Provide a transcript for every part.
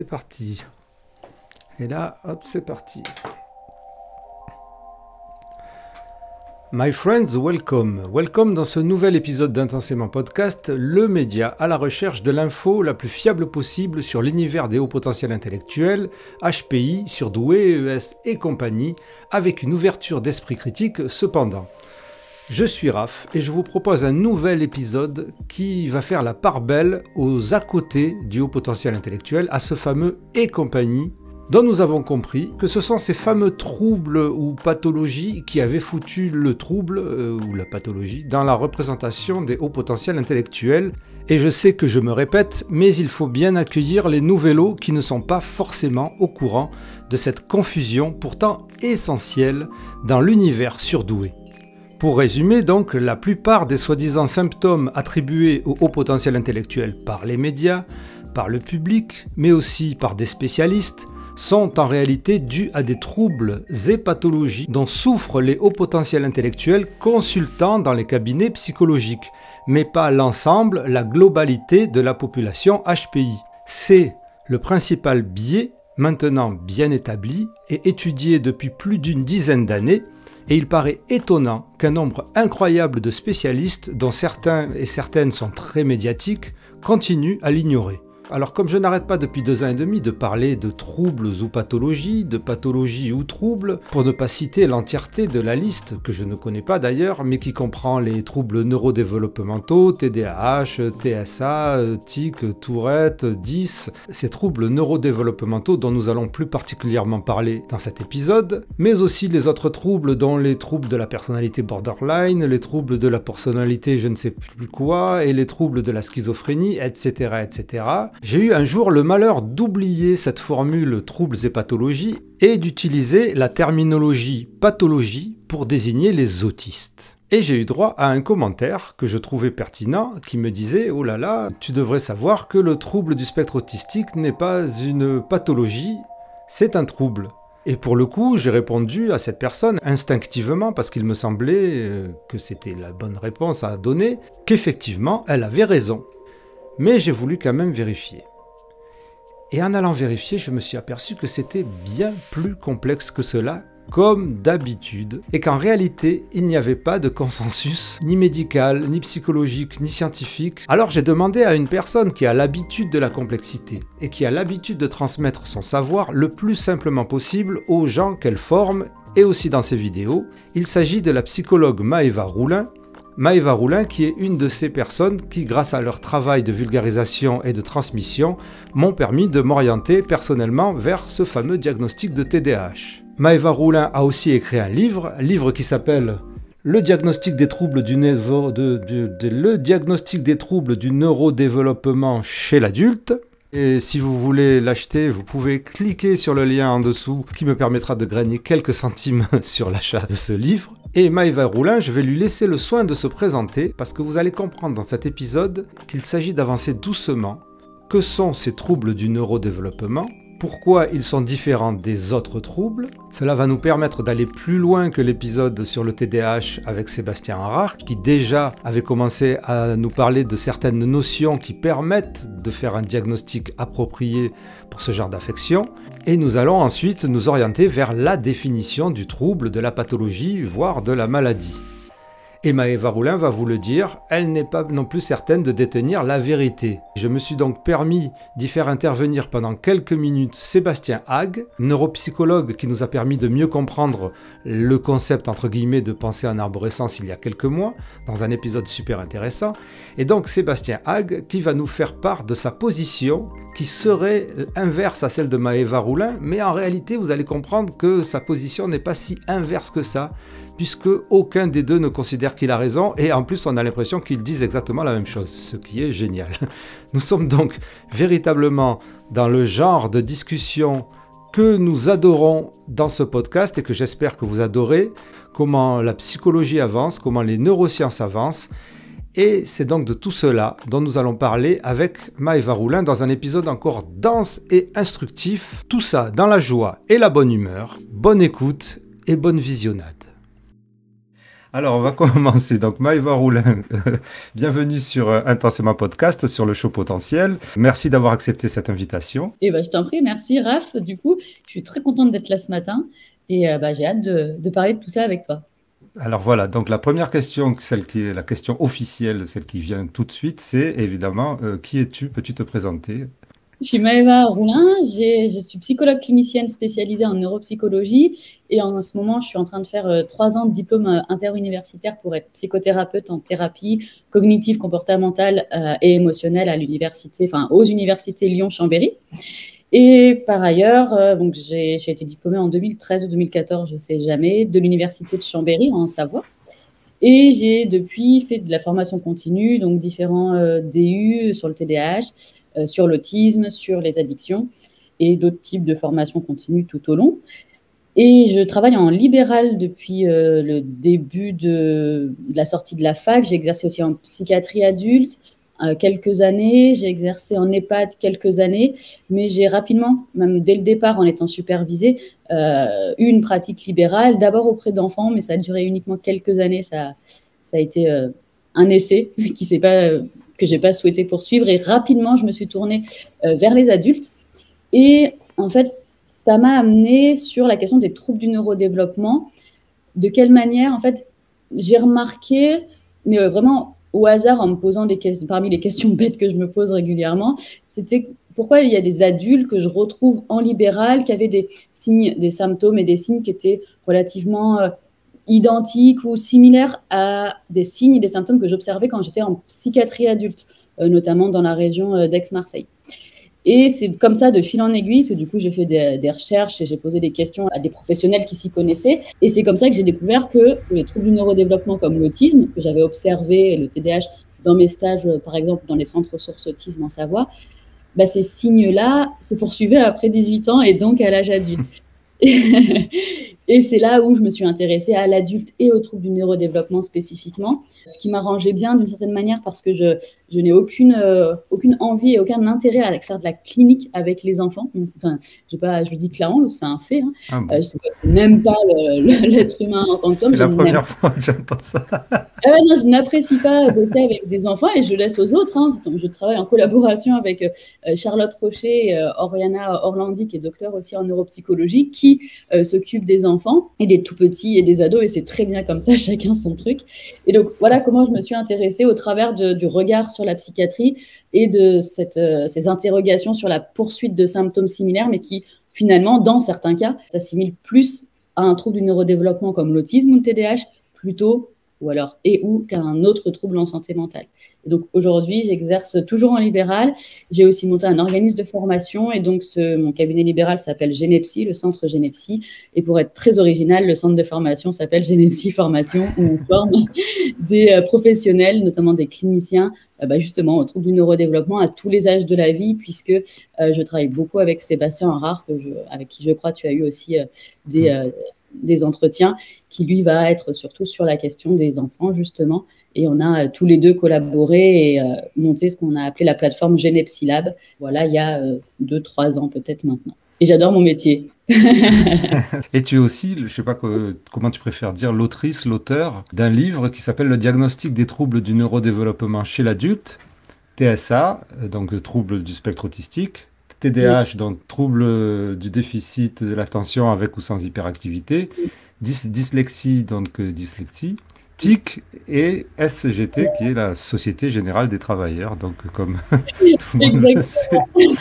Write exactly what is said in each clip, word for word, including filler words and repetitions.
C'est parti. Et là, hop, c'est parti. My friends, welcome. Welcome dans ce nouvel épisode d'Intensément Podcast, le média à la recherche de l'info la plus fiable possible sur l'univers des hauts potentiels intellectuels, H P I, surdoués, E S et compagnie, avec une ouverture d'esprit critique cependant. Je suis Raph et je vous propose un nouvel épisode qui va faire la part belle aux à côté du haut potentiel intellectuel, à ce fameux et compagnie, dont nous avons compris que ce sont ces fameux troubles ou pathologies qui avaient foutu le trouble euh, ou la pathologie dans la représentation des hauts potentiels intellectuels. Et je sais que je me répète, mais il faut bien accueillir les nouvellos qui ne sont pas forcément au courant de cette confusion pourtant essentielle dans l'univers surdoué. Pour résumer donc, la plupart des soi-disant symptômes attribués au haut potentiel intellectuel par les médias, par le public, mais aussi par des spécialistes, sont en réalité dus à des troubles et pathologies dont souffrent les hauts potentiels intellectuels consultant dans les cabinets psychologiques, mais pas l'ensemble, la globalité de la population H P I. C'est le principal biais, maintenant bien établi et étudié depuis plus d'une dizaine d'années, et il paraît étonnant qu'un nombre incroyable de spécialistes, dont certains et certaines sont très médiatiques, continuent à l'ignorer. Alors comme je n'arrête pas depuis deux ans et demi de parler de troubles ou pathologies, de pathologies ou troubles, pour ne pas citer l'entièreté de la liste, que je ne connais pas d'ailleurs, mais qui comprend les troubles neurodéveloppementaux, T D A H, T S A, tic, Tourette, dys, ces troubles neurodéveloppementaux dont nous allons plus particulièrement parler dans cet épisode, mais aussi les autres troubles dont les troubles de la personnalité borderline, les troubles de la personnalité je ne sais plus quoi, et les troubles de la schizophrénie, et cetera, et cetera. J'ai eu un jour le malheur d'oublier cette formule troubles et pathologies et d'utiliser la terminologie pathologie pour désigner les autistes. Et j'ai eu droit à un commentaire que je trouvais pertinent qui me disait « Oh là là, tu devrais savoir que le trouble du spectre autistique n'est pas une pathologie, c'est un trouble ». Et pour le coup, j'ai répondu à cette personne instinctivement parce qu'il me semblait que c'était la bonne réponse à donner, qu'effectivement, elle avait raison. Mais j'ai voulu quand même vérifier. Et en allant vérifier, je me suis aperçu que c'était bien plus complexe que cela, comme d'habitude, et qu'en réalité, il n'y avait pas de consensus, ni médical, ni psychologique, ni scientifique. Alors j'ai demandé à une personne qui a l'habitude de la complexité, et qui a l'habitude de transmettre son savoir le plus simplement possible aux gens qu'elle forme, et aussi dans ses vidéos. Il s'agit de la psychologue Maëva Roulin, Maëva Roulin qui est une de ces personnes qui, grâce à leur travail de vulgarisation et de transmission, m'ont permis de m'orienter personnellement vers ce fameux diagnostic de T D A H. Maëva Roulin a aussi écrit un livre, un livre qui s'appelle Le diagnostic des troubles du, neuro, de, de, de, le diagnostic des troubles du neurodéveloppement chez l'adulte. Et si vous voulez l'acheter, vous pouvez cliquer sur le lien en dessous qui me permettra de gagner quelques centimes sur l'achat de ce livre. Et Maëva Roulin, je vais lui laisser le soin de se présenter parce que vous allez comprendre dans cet épisode qu'il s'agit d'avancer doucement. Que sont ces troubles du neurodéveloppement ? Pourquoi ils sont différents des autres troubles? Cela va nous permettre d'aller plus loin que l'épisode sur le T D A H avec Sébastien Harard, qui déjà avait commencé à nous parler de certaines notions qui permettent de faire un diagnostic approprié pour ce genre d'affection. Et nous allons ensuite nous orienter vers la définition du trouble, de la pathologie, voire de la maladie. Et Maëva Roulin va vous le dire, elle n'est pas non plus certaine de détenir la vérité. Je me suis donc permis d'y faire intervenir pendant quelques minutes Sébastien Hague, neuropsychologue qui nous a permis de mieux comprendre le concept entre guillemets de pensée en arborescence il y a quelques mois, dans un épisode super intéressant. Et donc Sébastien Hague qui va nous faire part de sa position qui serait inverse à celle de Maëva Roulin, mais en réalité vous allez comprendre que sa position n'est pas si inverse que ça, puisque aucun des deux ne considère qu'il a raison, et en plus on a l'impression qu'ils disent exactement la même chose, ce qui est génial. Nous sommes donc véritablement dans le genre de discussion que nous adorons dans ce podcast, et que j'espère que vous adorez, comment la psychologie avance, comment les neurosciences avancent, et c'est donc de tout cela dont nous allons parler avec Maëva Roulin dans un épisode encore dense et instructif, tout ça dans la joie et la bonne humeur. Bonne écoute et bonne visionnade. Alors, on va commencer. Donc, Maëva Roulin, bienvenue sur euh, Intensément Podcast, sur le show Potentiel. Merci d'avoir accepté cette invitation. Et bah, je t'en prie, merci Raph. Du coup, je suis très contente d'être là ce matin et euh, bah, j'ai hâte de, de parler de tout ça avec toi. Alors voilà, donc la première question, celle qui est la question officielle, celle qui vient tout de suite, c'est évidemment, euh, qui es-tu? Peux-tu te présenter? Je suis Maëva Roulin, j'ai, je suis psychologue clinicienne spécialisée en neuropsychologie et en ce moment, je suis en train de faire euh, trois ans de diplôme euh, interuniversitaire pour être psychothérapeute en thérapie cognitive, comportementale euh, et émotionnelle à l'université, enfin aux universités Lyon-Chambéry. Et par ailleurs, euh, donc j'ai, j'ai été diplômée en deux mille treize ou deux mille quatorze, je ne sais jamais, de l'université de Chambéry en Savoie. Et j'ai depuis fait de la formation continue, donc différents euh, D U sur le T D A H, euh, sur l'autisme, sur les addictions et d'autres types de formations continues tout au long. Et je travaille en libéral depuis euh, le début de, de la sortie de la fac. J'ai exercé aussi en psychiatrie adulte euh, quelques années. J'ai exercé en EHPAD quelques années. Mais j'ai rapidement, même dès le départ en étant supervisée, euh, eu une pratique libérale, d'abord auprès d'enfants, mais ça a duré uniquement quelques années. Ça, ça a été euh, un essai qui s'est pas, euh, que je n'ai pas souhaité poursuivre. Et rapidement, je me suis tournée euh, vers les adultes. Et en fait, ça m'a amené sur la question des troubles du neurodéveloppement. De quelle manière, en fait, j'ai remarqué, mais euh, vraiment au hasard, en me posant des questions, parmi les questions bêtes que je me pose régulièrement, c'était pourquoi il y a des adultes que je retrouve en libéral qui avaient des signes, des symptômes et des signes qui étaient relativement euh, identiques ou similaires à des signes et des symptômes que j'observais quand j'étais en psychiatrie adulte, euh, notamment dans la région euh, d'Aix-Marseille. Et c'est comme ça, de fil en aiguille, parce que du coup, j'ai fait des, des recherches et j'ai posé des questions à des professionnels qui s'y connaissaient. Et c'est comme ça que j'ai découvert que les troubles du neurodéveloppement comme l'autisme, que j'avais observé, et le T D A H dans mes stages, par exemple, dans les centres ressources autisme en Savoie, bah, ces signes-là se poursuivaient après dix-huit ans et donc à l'âge adulte. Et c'est là où je me suis intéressée à l'adulte et aux troubles du neurodéveloppement spécifiquement, ce qui m'arrangeait bien d'une certaine manière parce que je, je n'ai aucune, euh, aucune envie et aucun intérêt à faire de la clinique avec les enfants. Donc, enfin, j'ai pas, je le dis clairement, c'est un fait. Hein. Ah bon. Euh, je n'aime pas le, le, l'être humain en tant que tel. C'est la première fois que j'entends ça. Ah non, je n'apprécie pas bosser avec des enfants et je laisse aux autres. Hein. Donc, je travaille en collaboration avec euh, Charlotte Rocher et euh, Oriana Orlandi, qui est docteur aussi en neuropsychologie, qui euh, s'occupe des enfants et des tout petits et des ados. Et c'est très bien comme ça, chacun son truc. Et donc, voilà comment je me suis intéressée au travers de, du regard sur la psychiatrie et de cette, euh, ces interrogations sur la poursuite de symptômes similaires, mais qui, finalement, dans certains cas, s'assimilent plus à un trouble du neurodéveloppement comme l'autisme ou le T D A H, plutôt ou alors et ou qu'un autre trouble en santé mentale. Et donc aujourd'hui, j'exerce toujours en libéral. J'ai aussi monté un organisme de formation et donc ce, mon cabinet libéral s'appelle Genepsy, le centre Genepsy. Et pour être très original, le centre de formation s'appelle Genepsy Formation où on forme des euh, professionnels, notamment des cliniciens, euh, bah justement au trouble du neurodéveloppement à tous les âges de la vie, puisque euh, je travaille beaucoup avec Sébastien Harard, que je, avec qui je crois tu as eu aussi euh, des... Euh, des entretiens, qui lui va être surtout sur la question des enfants, justement. Et on a euh, tous les deux collaboré et euh, monté ce qu'on a appelé la plateforme Genepsy Lab. Voilà, il y a euh, deux, trois ans peut-être maintenant. Et j'adore mon métier. Et tu es aussi, je ne sais pas que, comment tu préfères dire, l'autrice, l'auteur d'un livre qui s'appelle Le diagnostic des troubles du neurodéveloppement chez l'adulte, T S A, donc troubles du spectre autistique, T D A H, donc trouble du déficit de l'attention avec ou sans hyperactivité, dys dyslexie, donc euh, dyslexie, T I C et S G T, qui est la Société Générale des Travailleurs, donc comme tout le monde le sait.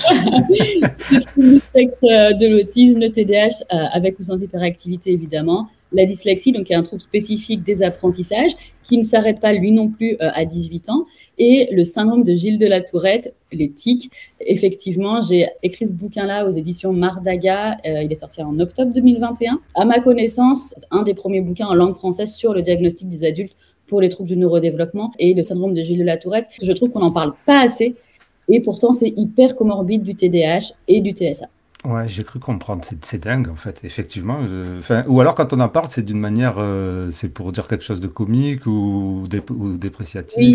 Le trouble du spectre de l'autisme, le T D A H, euh, avec ou sans hyperactivité évidemment, la dyslexie, donc qui est un trouble spécifique des apprentissages, qui ne s'arrête pas lui non plus euh, à dix-huit ans, et le syndrome de Gilles de la Tourette, les T I C. Effectivement, j'ai écrit ce bouquin-là aux éditions Mardaga, euh, il est sorti en octobre deux mille vingt et un. À ma connaissance, un des premiers bouquins en langue française sur le diagnostic des adultes pour les troubles du neurodéveloppement et le syndrome de Gilles de la Tourette. Je trouve qu'on n'en parle pas assez, et pourtant c'est hyper comorbide du T D A H et du T S A. Ouais, j'ai cru comprendre. C'est c'est dingue, en fait, effectivement. je- Enfin, ou alors, quand on en parle, c'est d'une manière, euh, c'est pour dire quelque chose de comique ou, dé- ou Oui, dépréciatif. euh.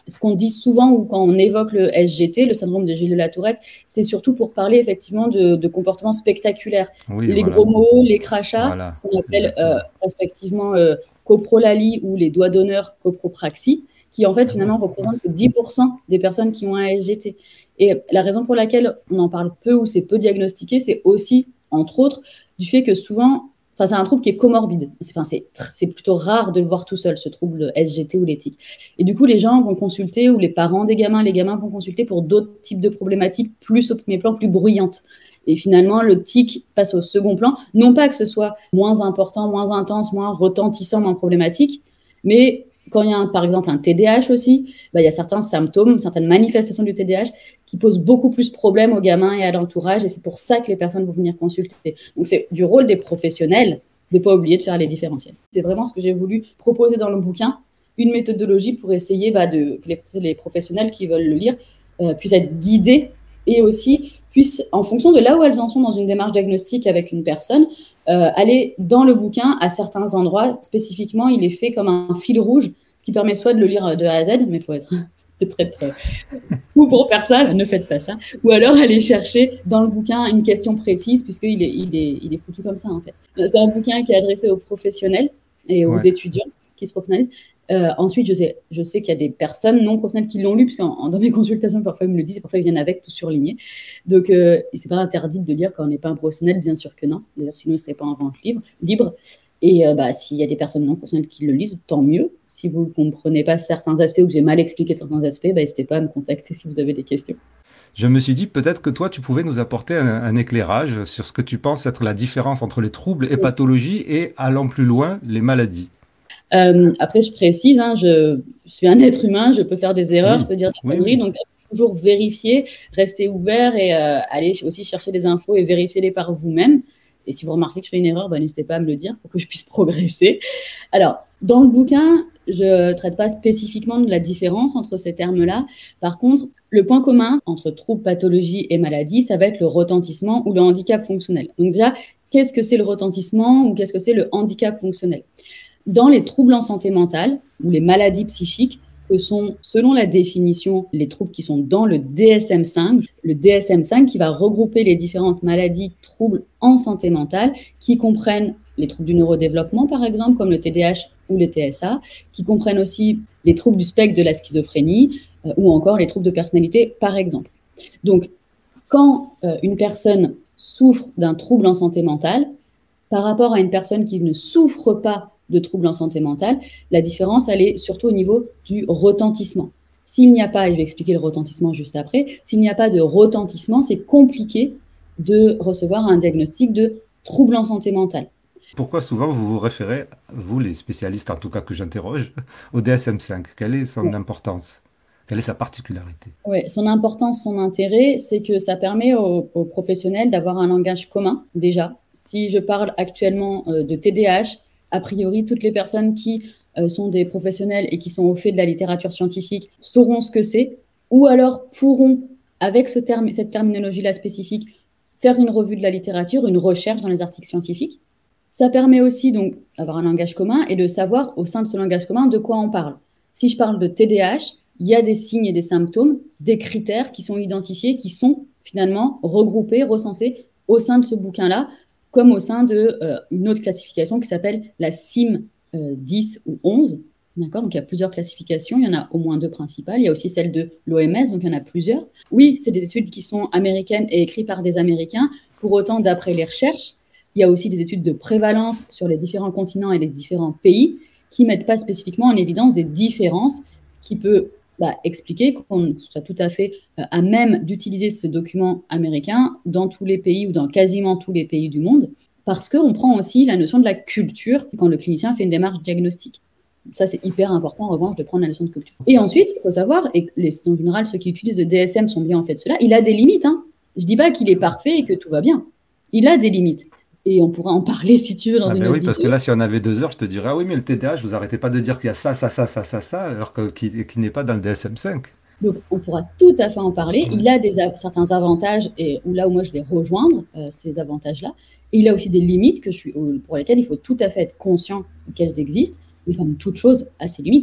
ce qu'on dit souvent ou quand on évoque le S G T, le syndrome de Gilles de la Tourette, c'est surtout pour parler effectivement de, de comportements spectaculaires. Oui, les voilà. gros mots, les crachats, Voilà, ce qu'on appelle exactement. euh, respectivement euh, coprolalie ou les doigts d'honneur copropraxie, qui en fait finalement représentent que dix pour cent des personnes qui ont un S G T. Et la raison pour laquelle on en parle peu ou c'est peu diagnostiqué, c'est aussi, entre autres, du fait que souvent, enfin, c'est un trouble qui est comorbide. C'est, enfin, c'est, c'est plutôt rare de le voir tout seul, ce trouble S G T ou les tics. Et du coup, les gens vont consulter, ou les parents des gamins, les gamins vont consulter pour d'autres types de problématiques, plus au premier plan, plus bruyantes. Et finalement, le tic passe au second plan. Non pas que ce soit moins important, moins intense, moins retentissant, moins problématique, mais quand il y a, un, par exemple, un T D A H aussi, bah, il y a certains symptômes, certaines manifestations du T D A H qui posent beaucoup plus de problèmes aux gamins et à l'entourage, et c'est pour ça que les personnes vont venir consulter. Donc, c'est du rôle des professionnels de ne pas oublier de faire les différentiels. C'est vraiment ce que j'ai voulu proposer dans le bouquin, une méthodologie pour essayer bah, de, que les, les professionnels qui veulent le lire euh, puissent être guidés et aussi puissent, en fonction de là où elles en sont dans une démarche diagnostique avec une personne, euh, aller dans le bouquin à certains endroits. Spécifiquement, il est fait comme un fil rouge, ce qui permet soit de le lire de A à Z, mais il faut être très, très fou pour faire ça, ne faites pas ça, ou alors aller chercher dans le bouquin une question précise, puisqu'il est, il est, il est foutu comme ça, en fait. C'est un bouquin qui est adressé aux professionnels et aux ouais. étudiants qui se professionnalisent. Euh, ensuite, je sais, je sais qu'il y a des personnes non professionnelles qui l'ont lu, parce que dans mes consultations, parfois ils me le disent, et parfois ils viennent avec, tout surligné. Donc, euh, c'est pas interdit de le lire quand on n'est pas un professionnel, bien sûr que non. D'ailleurs, sinon, il ne serait pas en vente libre. libre. Et euh, bah, s'il y a des personnes non professionnelles qui le lisent, tant mieux. Si vous ne comprenez pas certains aspects ou que j'ai mal expliqué certains aspects, bah, n'hésitez pas à me contacter si vous avez des questions. Je me suis dit peut-être que toi, tu pouvais nous apporter un, un éclairage sur ce que tu penses être la différence entre les troubles et pathologies et, allant plus loin, les maladies. Euh, après, je précise, hein, je, je suis un être humain, je peux faire des erreurs, oui. je peux dire des oui, conneries, oui. donc toujours vérifier, rester ouvert et euh, aller aussi chercher des infos et vérifier-les par vous-même. Et si vous remarquez que je fais une erreur, bah, n'hésitez pas à me le dire pour que je puisse progresser. Alors, dans le bouquin, je ne traite pas spécifiquement de la différence entre ces termes-là. Par contre, le point commun entre troubles, pathologies et maladies, ça va être le retentissement ou le handicap fonctionnel. Donc déjà, qu'est-ce que c'est le retentissement ou qu'est-ce que c'est le handicap fonctionnel ? Dans les troubles en santé mentale ou les maladies psychiques, que sont, selon la définition, les troubles qui sont dans le D S M cinq, le D S M cinq qui va regrouper les différentes maladies, troubles en santé mentale, qui comprennent les troubles du neurodéveloppement, par exemple, comme le T D A H ou le T S A, qui comprennent aussi les troubles du spectre de la schizophrénie euh, ou encore les troubles de personnalité, par exemple. Donc, quand euh, une personne souffre d'un trouble en santé mentale, par rapport à une personne qui ne souffre pas de troubles en santé mentale, la différence, elle est surtout au niveau du retentissement. S'il n'y a pas, et je vais expliquer le retentissement juste après, s'il n'y a pas de retentissement, c'est compliqué de recevoir un diagnostic de trouble en santé mentale. Pourquoi souvent vous vous référez, vous les spécialistes en tout cas que j'interroge, au D S M cinq? Quelle est son ouais. importance? Quelle est sa particularité? Oui, son importance, son intérêt, c'est que ça permet aux, aux professionnels d'avoir un langage commun, déjà. Si je parle actuellement euh, de T D A H, a priori, toutes les personnes qui euh, sont des professionnels et qui sont au fait de la littérature scientifique sauront ce que c'est, ou alors pourront, avec ce terme, cette terminologie-là spécifique, faire une revue de la littérature, une recherche dans les articles scientifiques. Ça permet aussi donc d'avoir un langage commun et de savoir, au sein de ce langage commun, de quoi on parle. Si je parle de T D A H, il y a des signes et des symptômes, des critères qui sont identifiés, qui sont finalement regroupés, recensés au sein de ce bouquin-là, comme au sein d'une euh, autre classification qui s'appelle la C I M euh, dix ou onze. D'accord, donc il y a plusieurs classifications, il y en a au moins deux principales. Il y a aussi celle de l'O M S, donc il y en a plusieurs. Oui, c'est des études qui sont américaines et écrites par des Américains. Pour autant, d'après les recherches, il y a aussi des études de prévalence sur les différents continents et les différents pays qui ne mettent pas spécifiquement en évidence des différences, ce qui peut bah, expliquer qu'on soit tout à fait euh, à même d'utiliser ce document américain dans tous les pays ou dans quasiment tous les pays du monde, parce qu'on prend aussi la notion de la culture quand le clinicien fait une démarche diagnostique. Ça, c'est hyper important, en revanche, de prendre la notion de culture. Et ensuite, il faut savoir, et les, en général, ceux qui utilisent le D S M sont bien en fait cela, il a des limites. Hein. Je ne dis pas qu'il est parfait et que tout va bien. Il a des limites. Et on pourra en parler si tu veux dans ah une ben autre oui, vidéo. Parce que là, si on avait deux heures, je te dirais, ah oui, mais le T D A H, vous arrêtez pas de dire qu'il y a ça, ça, ça, ça, ça, ça, alors qu'il qui, qui n'est pas dans le D S M cinq. Donc, on pourra tout à fait en parler. Il a des, certains avantages, et où là où moi je vais rejoindre euh, ces avantages-là. Et il a aussi des limites que je suis, pour lesquelles il faut tout à fait être conscient qu'elles existent. Mais comme toute chose a ses limites.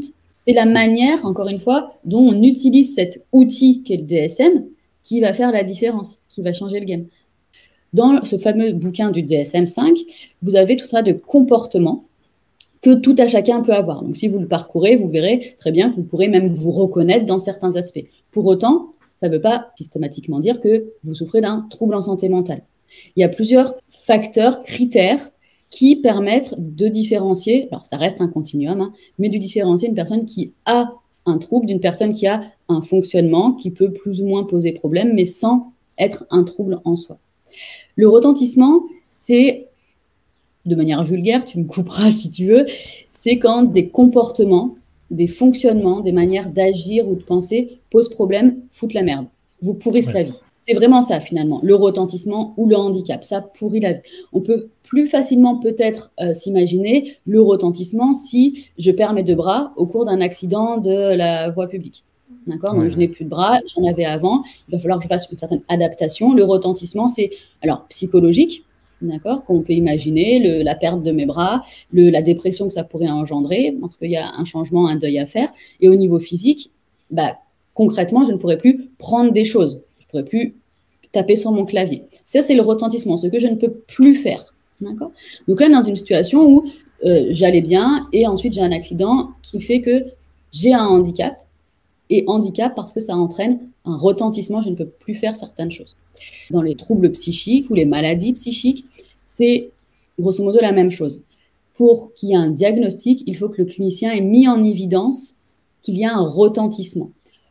C'est la manière, encore une fois, dont on utilise cet outil qu'est le D S M qui va faire la différence, qui va changer le game. Dans ce fameux bouquin du D S M cinq, vous avez tout ça de comportements que tout à chacun peut avoir. Donc, si vous le parcourez, vous verrez très bien que vous pourrez même vous reconnaître dans certains aspects. Pour autant, ça ne veut pas systématiquement dire que vous souffrez d'un trouble en santé mentale. Il y a plusieurs facteurs, critères qui permettent de différencier, alors ça reste un continuum, hein, mais de différencier une personne qui a un trouble d'une personne qui a un fonctionnement qui peut plus ou moins poser problème, mais sans être un trouble en soi. Le retentissement, c'est, de manière vulgaire, tu me couperas si tu veux, c'est quand des comportements, des fonctionnements, des manières d'agir ou de penser posent problème, foutent la merde, vous pourrissent ouais. la vie. C'est vraiment ça, finalement, le retentissement ou le handicap. Ça pourrit la vie. On peut plus facilement peut-être euh, s'imaginer le retentissement si je perds mes deux bras au cours d'un accident de la voie publique. D'accord ? Donc, ouais. je n'ai plus de bras, j'en avais avant. Il va falloir que je fasse une certaine adaptation. Le retentissement, c'est alors psychologique, d'accord, qu'on peut imaginer, le, la perte de mes bras, le, la dépression que ça pourrait engendrer, parce qu'il y a un changement, un deuil à faire. Et au niveau physique, bah, concrètement, je ne pourrais plus prendre des choses. Je ne pourrais plus taper sur mon clavier. Ça, c'est le retentissement, ce que je ne peux plus faire. D'accord ? Donc là, dans une situation où euh, j'allais bien et ensuite j'ai un accident qui fait que j'ai un handicap. Et handicap parce que ça entraîne un retentissement, je ne peux plus faire certaines choses. Dans les troubles psychiques ou les maladies psychiques, c'est grosso modo la même chose. Pour qu'il y ait un diagnostic, il faut que le clinicien ait mis en évidence qu'il y a un retentissement.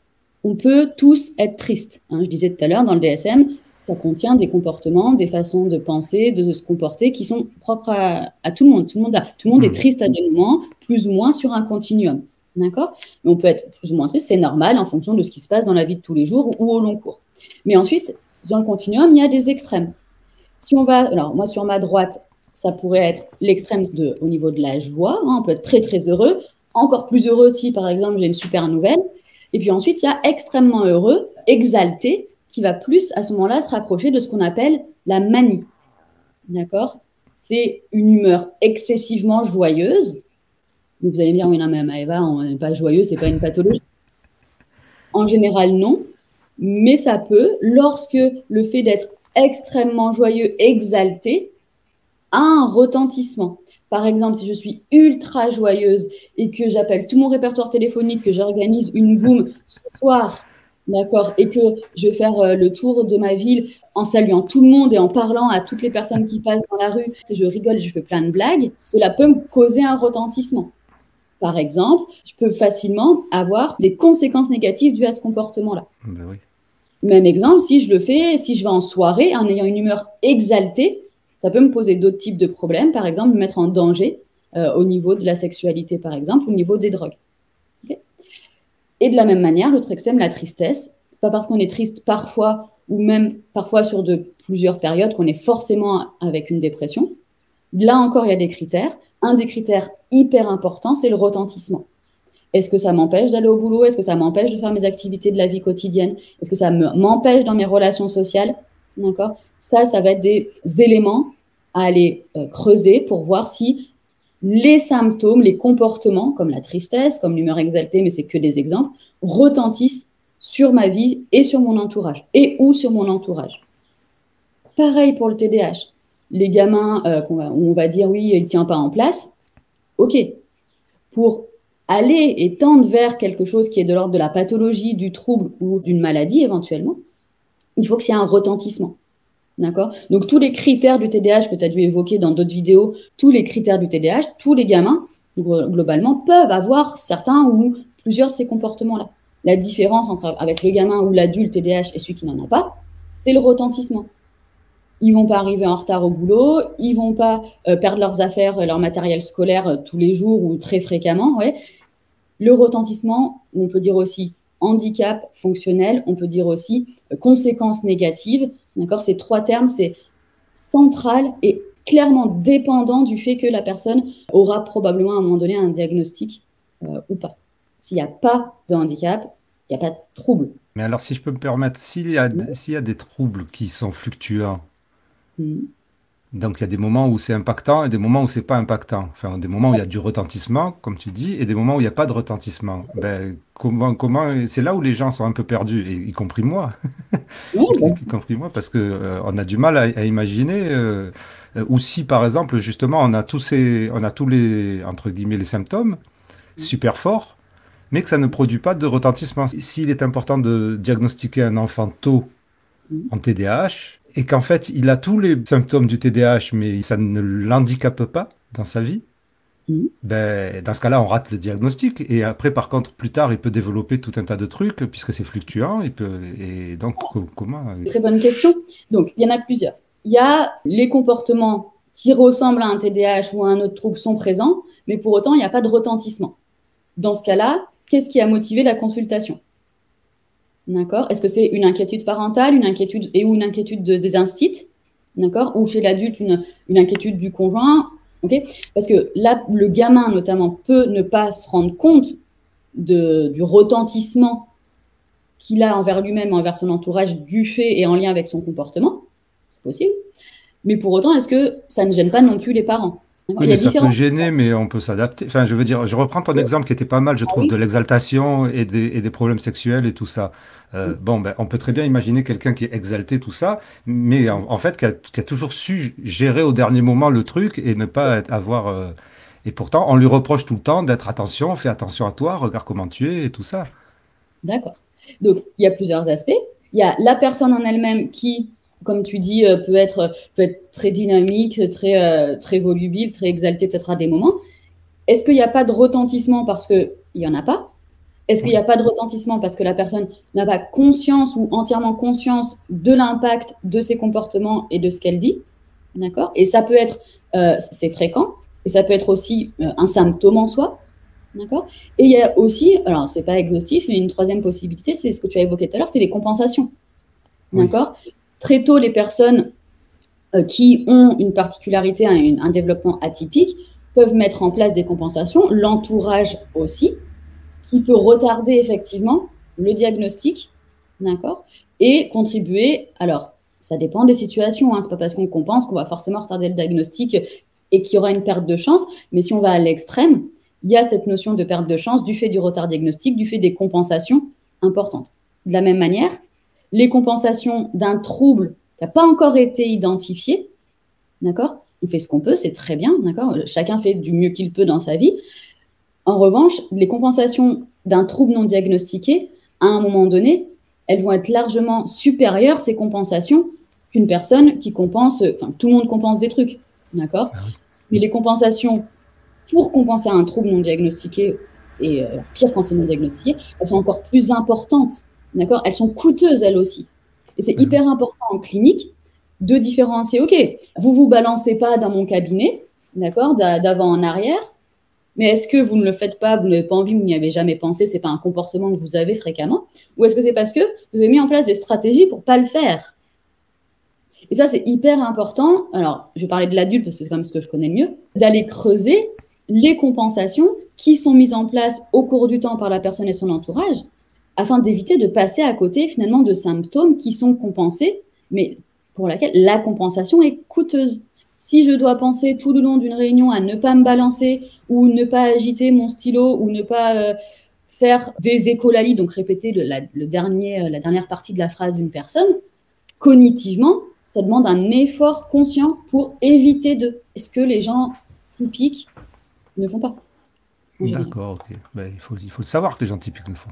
On peut tous être tristes. Hein, je disais tout à l'heure, dans le D S M, ça contient des comportements, des façons de penser, de se comporter qui sont propres à, à tout le monde. Tout le monde, a, tout le monde est triste à des moments, plus ou moins sur un continuum. D'accord ? Mais on peut être plus ou moins triste, c'est normal en fonction de ce qui se passe dans la vie de tous les jours ou au long cours. Mais ensuite, dans le continuum, il y a des extrêmes. Si on va, alors moi sur ma droite, ça pourrait être l'extrême de, au niveau de la joie, hein, on peut être très très heureux, encore plus heureux si par exemple j'ai une super nouvelle. Et puis ensuite, il y a extrêmement heureux, exalté, qui va plus à ce moment-là se rapprocher de ce qu'on appelle la manie. D'accord ? C'est une humeur excessivement joyeuse. Vous allez me dire, oui, non, mais Maëva, on n'est pas joyeux, c'est pas une pathologie. En général, non. Mais ça peut, lorsque le fait d'être extrêmement joyeux, exalté, a un retentissement. Par exemple, si je suis ultra joyeuse et que j'appelle tout mon répertoire téléphonique, que j'organise une boum ce soir, d'accord, et que je vais faire euh, le tour de ma ville en saluant tout le monde et en parlant à toutes les personnes qui passent dans la rue, et je rigole, je fais plein de blagues, cela peut me causer un retentissement. Par exemple, je peux facilement avoir des conséquences négatives dues à ce comportement-là. Ben oui. Même exemple, si je le fais, si je vais en soirée en ayant une humeur exaltée, ça peut me poser d'autres types de problèmes, par exemple, me mettre en danger euh, au niveau de la sexualité, par exemple, au niveau des drogues. Okay ? Et de la même manière, l'autre extrême, la tristesse. C'est pas parce qu'on est triste parfois, ou même parfois sur de plusieurs périodes, qu'on est forcément avec une dépression. Là encore, il y a des critères. Un des critères hyper importants, c'est le retentissement. Est-ce que ça m'empêche d'aller au boulot ? Est-ce que ça m'empêche de faire mes activités de la vie quotidienne ? Est-ce que ça m'empêche dans mes relations sociales ? D'accord ? Ça, ça va être des éléments à aller euh, creuser pour voir si les symptômes, les comportements, comme la tristesse, comme l'humeur exaltée, mais c'est que des exemples, retentissent sur ma vie et sur mon entourage, et ou sur mon entourage. Pareil pour le T D A H. Les gamins, euh, qu'on va, on va dire, oui, il ne tient pas en place, ok. Pour aller et tendre vers quelque chose qui est de l'ordre de la pathologie, du trouble ou d'une maladie éventuellement, il faut qu'il y ait un retentissement. D'accord ? Donc, tous les critères du T D A H que tu as dû évoquer dans d'autres vidéos, tous les critères du T D A H, tous les gamins, globalement, peuvent avoir certains ou plusieurs de ces comportements-là. La différence entre, avec le gamin ou l'adulte T D A H et celui qui n'en a pas, c'est le retentissement. Ils ne vont pas arriver en retard au boulot, ils ne vont pas euh, perdre leurs affaires, leur matériel scolaire euh, tous les jours ou très fréquemment. Ouais. Le retentissement, on peut dire aussi handicap fonctionnel, on peut dire aussi euh, conséquences négatives. D'accord ? Ces trois termes, c'est central et clairement dépendant du fait que la personne aura probablement à un moment donné un diagnostic euh, ou pas. S'il n'y a pas de handicap, il n'y a pas de trouble. Mais alors, si je peux me permettre, s'il y a, s'il y a des troubles qui sont fluctuants, mmh. Donc, il y a des moments où c'est impactant et des moments où c'est pas impactant. Enfin, des moments où il y a du retentissement, comme tu dis, et des moments où il n'y a pas de retentissement. Ben, comment, comment, c'est là où les gens sont un peu perdus, et, y compris moi, Ouais, y, bah, y compris moi, parce que euh, on a du mal à, à imaginer. Euh, euh, ou si, par exemple, justement, on a tous ces, on a tous les, entre guillemets, les symptômes super forts, mais que ça ne produit pas de retentissement. S'il est important de diagnostiquer un enfant tôt mm, en T D A H, et qu'en fait, il a tous les symptômes du T D A H, mais ça ne l'handicape pas dans sa vie, mm. ben, dans ce cas-là, on rate le diagnostic. Et après, par contre, plus tard, il peut développer tout un tas de trucs, puisque c'est fluctuant. Il peut, et donc, co- comment... Très bonne question. Donc, il y en a plusieurs. Il y a les comportements qui ressemblent à un T D A H ou à un autre trouble sont présents, mais pour autant, il n'y a pas de retentissement. Dans ce cas-là, qu'est-ce qui a motivé la consultation? D'accord? Est-ce que c'est une inquiétude parentale, une inquiétude et ou une inquiétude de, des instits? D'accord? Ou chez l'adulte, une, une inquiétude du conjoint? Ok? Parce que là, le gamin, notamment, peut ne pas se rendre compte de, du retentissement qu'il a envers lui-même, envers son entourage, du fait et en lien avec son comportement. C'est possible. Mais pour autant, est-ce que ça ne gêne pas non plus les parents? Oui, Il y mais a ça peut différents. gêner, mais on peut s'adapter. Enfin, je veux dire, je reprends ton exemple qui était pas mal, je Ah trouve, oui. de l'exaltation et des, et des problèmes sexuels et tout ça. Euh, bon, ben, on peut très bien imaginer quelqu'un qui est exalté, tout ça, mais en, en fait, qui a, qui a toujours su gérer au dernier moment le truc et ne pas être- avoir... euh, Et pourtant, on lui reproche tout le temps d'être attention, fais attention à toi, regarde comment tu es et tout ça. D'accord. Donc, il y a plusieurs aspects. Il y a la personne en elle-même qui, comme tu dis, euh, peut être, peut être très dynamique, très, euh, très volubile, très exaltée peut-être à des moments. Est-ce qu'il n'y a pas de retentissement parce qu'il n'y en a pas? Est-ce qu'il n'y Oui. a pas de retentissement parce que la personne n'a pas conscience ou entièrement conscience de l'impact de ses comportements et de ce qu'elle dit? D'accord? Et ça peut être, euh, c'est fréquent, et ça peut être aussi euh, un symptôme en soi. D'accord? Et il y a aussi, alors c'est pas exhaustif, mais une troisième possibilité, c'est ce que tu as évoqué tout à l'heure, c'est les compensations. Oui. D'accord? Très tôt, les personnes euh, qui ont une particularité, un, une, un développement atypique, peuvent mettre en place des compensations, l'entourage aussi, ce qui peut retarder effectivement le diagnostic, d'accord? Et contribuer, alors ça dépend des situations, hein, c'est pas parce qu'on compense qu'on va forcément retarder le diagnostic et qu'il y aura une perte de chance, mais si on va à l'extrême, il y a cette notion de perte de chance du fait du retard diagnostique, du fait des compensations importantes. De la même manière, les compensations d'un trouble qui n'a pas encore été identifié, d'accord? On fait ce qu'on peut, c'est très bien, d'accord? Chacun fait du mieux qu'il peut dans sa vie. En revanche, les compensations d'un trouble non diagnostiqué, à un moment donné, elles vont être largement supérieures, ces compensations, qu'une personne qui compense, enfin, tout le monde compense des trucs, d'accord? Ah oui. Mais les compensations pour compenser un trouble non diagnostiqué, et euh, pire quand c'est non diagnostiqué, elles sont encore plus importantes, d'accord? Elles sont coûteuses, elles aussi. Et c'est Ah oui. hyper important en clinique de différencier, ok, vous vous balancez pas dans mon cabinet, d'accord, d'avant en arrière, mais est-ce que vous ne le faites pas, vous n'avez pas envie, vous n'y avez jamais pensé, c'est pas un comportement que vous avez fréquemment, ou est-ce que c'est parce que vous avez mis en place des stratégies pour pas le faire? Et ça, c'est hyper important. Alors, je vais parler de l'adulte parce que c'est quand même ce que je connais le mieux, d'aller creuser les compensations qui sont mises en place au cours du temps par la personne et son entourage, afin d'éviter de passer à côté finalement de symptômes qui sont compensés, mais pour laquelle la compensation est coûteuse. Si je dois penser tout le long d'une réunion à ne pas me balancer ou ne pas agiter mon stylo ou ne pas euh, faire des écolalies, donc répéter le, la, le dernier, la dernière partie de la phrase d'une personne, cognitivement, ça demande un effort conscient pour éviter de... Est-ce que les gens typiques ne font pas? D'accord, ok. Ben, il faut, il faut le savoir que les gens typiques ne font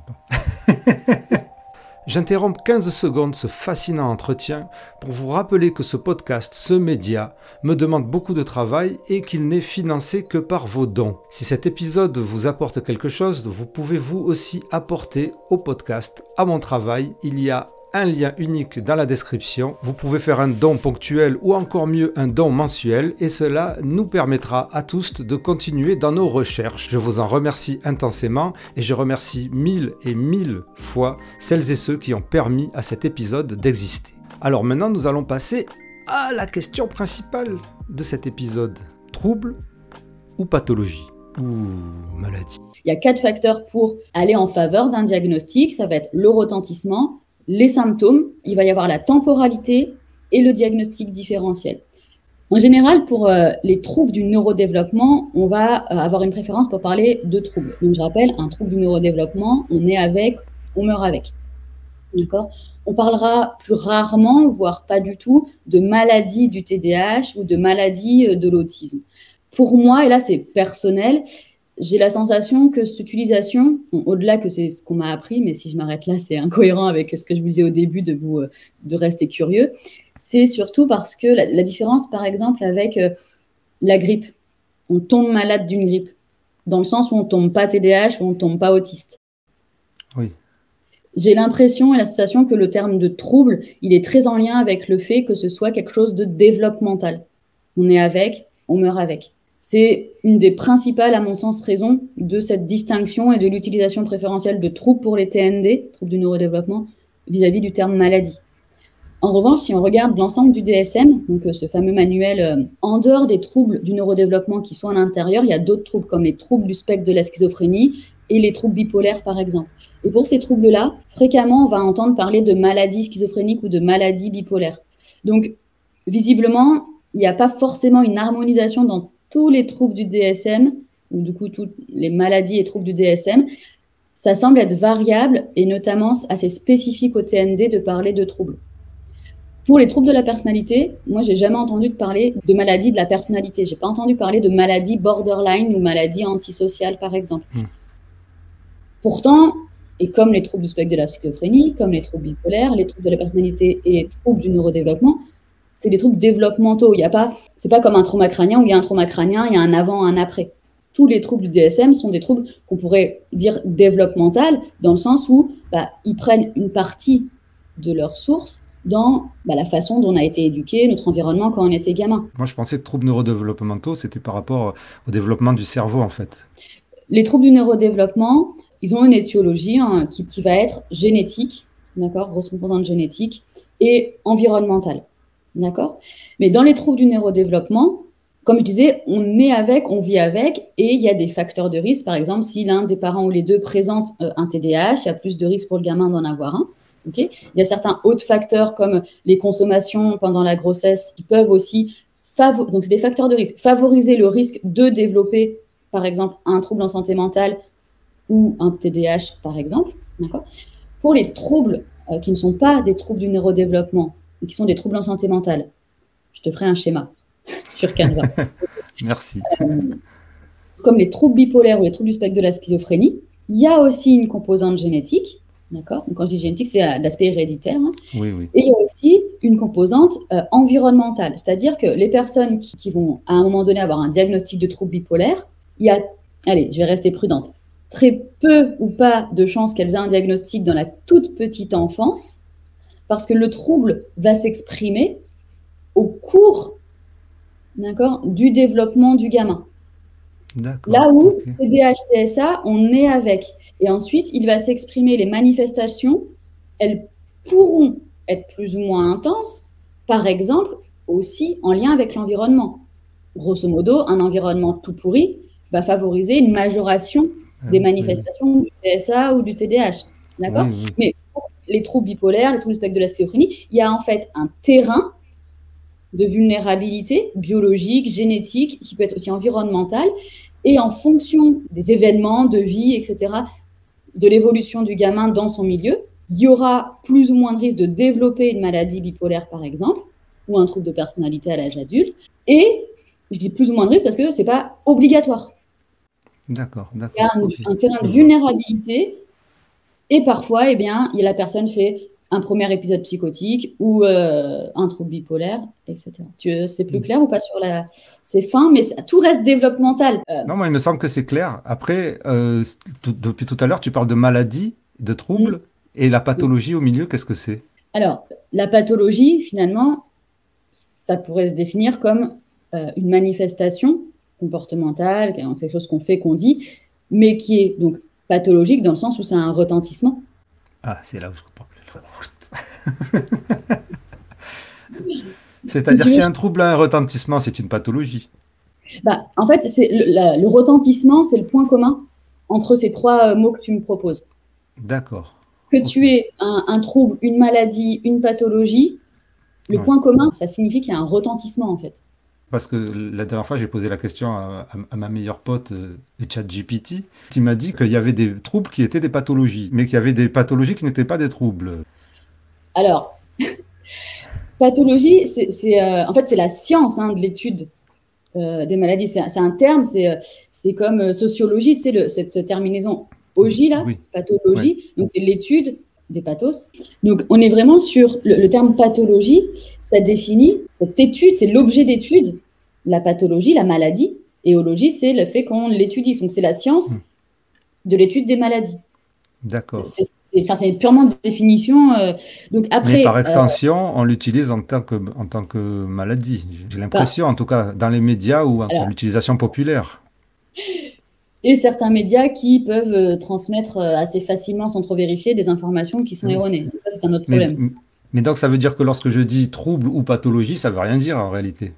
pas. J'interromps quinze secondes ce fascinant entretien pour vous rappeler que ce podcast, ce média, me demande beaucoup de travail et qu'il n'est financé que par vos dons. Si cet épisode vous apporte quelque chose, vous pouvez vous aussi apporter au podcast, à mon travail. Il y a un lien unique dans la description. Vous pouvez faire un don ponctuel ou encore mieux un don mensuel et cela nous permettra à tous de continuer dans nos recherches. Je vous en remercie intensément et je remercie mille et mille fois celles et ceux qui ont permis à cet épisode d'exister. Alors maintenant, nous allons passer à la question principale de cet épisode. Trouble ou pathologie ou maladie? Il y a quatre facteurs pour aller en faveur d'un diagnostic. Ça va être le retentissement, les symptômes, il va y avoir la temporalité et le diagnostic différentiel. En général, pour euh, les troubles du neurodéveloppement, on va euh, avoir une préférence pour parler de troubles. Donc, je rappelle, un trouble du neurodéveloppement, on est avec, on meurt avec. D'accord ? On parlera plus rarement, voire pas du tout, de maladie du T D A H ou de maladie de l'autisme. Pour moi, et là c'est personnel, j'ai la sensation que cette utilisation, bon, au-delà que c'est ce qu'on m'a appris, mais si je m'arrête là, c'est incohérent avec ce que je vous disais au début de vous de rester curieux, c'est surtout parce que la, la différence, par exemple, avec euh, la grippe, on tombe malade d'une grippe, dans le sens où on tombe pas T D A H ou on tombe pas autiste. Oui. J'ai l'impression et la sensation que le terme de trouble, il est très en lien avec le fait que ce soit quelque chose de développemental. On est avec, on meurt avec. C'est une des principales, à mon sens, raisons de cette distinction et de l'utilisation préférentielle de troubles pour les T N D, troubles du neurodéveloppement, vis-à-vis du terme maladie. En revanche, si on regarde l'ensemble du D S M, donc ce fameux manuel, euh, en dehors des troubles du neurodéveloppement qui sont à l'intérieur, il y a d'autres troubles comme les troubles du spectre de la schizophrénie et les troubles bipolaires, par exemple. Et pour ces troubles-là, fréquemment, on va entendre parler de maladie schizophrénique ou de maladie bipolaire. Donc, visiblement, il n'y a pas forcément une harmonisation dans tous les troubles du D S M, ou du coup, toutes les maladies et troubles du D S M. Ça semble être variable et notamment assez spécifique au T N D de parler de troubles. Pour les troubles de la personnalité, moi, j'ai jamais entendu parler de maladie de la personnalité. J'ai pas entendu parler de maladie borderline ou maladie antisociale, par exemple. Mmh. Pourtant, et comme les troubles du spectre de la schizophrénie, comme les troubles bipolaires, les troubles de la personnalité et les troubles du neurodéveloppement, c'est des troubles développementaux. Il y a pas, c'est pas comme un trauma crânien où il y a un trauma crânien, il y a un avant, un après. Tous les troubles du D S M sont des troubles qu'on pourrait dire développementaux, dans le sens où bah, ils prennent une partie de leur source dans bah, la façon dont on a été éduqué, notre environnement quand on était gamin. Moi, je pensais que troubles neurodéveloppementaux, c'était par rapport au développement du cerveau, en fait. Les troubles du neurodéveloppement, ils ont une étiologie hein, qui, qui va être génétique, d'accord, grosse composante génétique, et environnementale, d'accord. Mais dans les troubles du neurodéveloppement, comme je disais, on est avec, on vit avec, et il y a des facteurs de risque. Par exemple, si l'un des parents ou les deux présentent euh, un T D A H, il y a plus de risques pour le gamin d'en avoir un. Okay. Il y a certains autres facteurs comme les consommations pendant la grossesse qui peuvent aussi, favor- donc c'est des facteurs de risque, favoriser le risque de développer, par exemple, un trouble en santé mentale ou un T D A H, par exemple. D'accord. Pour les troubles euh, qui ne sont pas des troubles du neurodéveloppement, mais qui sont des troubles en santé mentale, je te ferai un schéma sur Canva. Merci. Euh, comme les troubles bipolaires ou les troubles du spectre de la schizophrénie, il y a aussi une composante génétique. D'accord. Donc, quand je dis génétique, c'est l'aspect héréditaire. Hein. Oui, oui. Et il y a aussi une composante euh, environnementale. C'est-à-dire que les personnes qui, qui vont, à un moment donné, avoir un diagnostic de trouble bipolaire, il y a, allez, je vais rester prudente, très peu ou pas de chances qu'elles aient un diagnostic dans la toute petite enfance, parce que le trouble va s'exprimer au cours, d'accord, du développement du gamin. Là où okay. T D A H, T S A, on est avec. Et ensuite, il va s'exprimer, les manifestations, elles pourront être plus ou moins intenses, par exemple, aussi en lien avec l'environnement. Grosso modo, un environnement tout pourri va favoriser une majoration des oui, manifestations oui. du T S A ou du T D A H. D'accord oui, oui. Mais pour les troubles bipolaires, les troubles du spectre de la schizophrénie, il y a en fait un terrain de vulnérabilité biologique, génétique, qui peut être aussi environnemental. Et en fonction des événements de vie, et cetera, de l'évolution du gamin dans son milieu, il y aura plus ou moins de risque de développer une maladie bipolaire, par exemple, ou un trouble de personnalité à l'âge adulte. Et je dis plus ou moins de risque parce que ce n'est pas obligatoire. D'accord, d'accord. Il y a un, un terrain de vulnérabilité et parfois, eh bien, la personne fait un premier épisode psychotique ou euh, un trouble bipolaire, et cetera. Tu, c'est plus clair ou pas sur la... C'est fin, mais tout reste développemental. Euh... Non, moi, il me semble que c'est clair. Après, euh, tout, depuis tout à l'heure, tu parles de maladie, de troubles, mmh. et la pathologie mmh. au milieu, qu'est-ce que c'est? Alors, la pathologie, finalement, ça pourrait se définir comme euh, une manifestation comportementale, c'est quelque chose qu'on fait, qu'on dit, mais qui est donc pathologique dans le sens où c'est un retentissement. Ah, c'est là où je comprends plus. C'est-à-dire si, si un trouble a un retentissement, c'est une pathologie. Bah, en fait, c'est le, la, le retentissement, c'est le point commun entre ces trois euh, mots que tu me proposes. D'accord. Que okay. tu aies un, un trouble, une maladie, une pathologie, le ouais. point commun, ça signifie qu'il y a un retentissement, en fait. Parce que la dernière fois, j'ai posé la question à, à- à ma meilleure pote, euh, ChatGPT, qui m'a dit qu'il y avait des troubles qui étaient des pathologies, mais qu'il y avait des pathologies qui n'étaient pas des troubles. Alors, pathologie, c'est, c'est, euh, en fait, c'est la science hein, de l'étude euh, des maladies. C'est, c'est un terme, c'est, euh, c'est comme euh, sociologie, tu sais, le, cette, cette terminaison ogie, là, Oui, ouais. pathologie. Donc, c'est l'étude des pathos. Donc, on est vraiment sur le, le terme pathologie, ça définit cette étude, c'est l'objet d'étude, la pathologie, la maladie. Et ologie, c'est le fait qu'on l'étudie. Donc, c'est la science Hmm. de l'étude des maladies. C'est, D'accord. c'est, c'est, enfin, c'est purement de définition. Euh, donc, Mais par après, euh, extension, on l'utilise en tant que, en tant que maladie. J'ai bah, l'impression, en tout cas, dans les médias ou dans alors, l'utilisation populaire. et certains médias qui peuvent euh, transmettre euh, assez facilement, sans trop vérifier, des informations qui sont Oui. erronées. Donc ça, c'est un autre Mais, problème. mais donc, ça veut dire que lorsque je dis trouble ou pathologie, ça veut rien dire en réalité.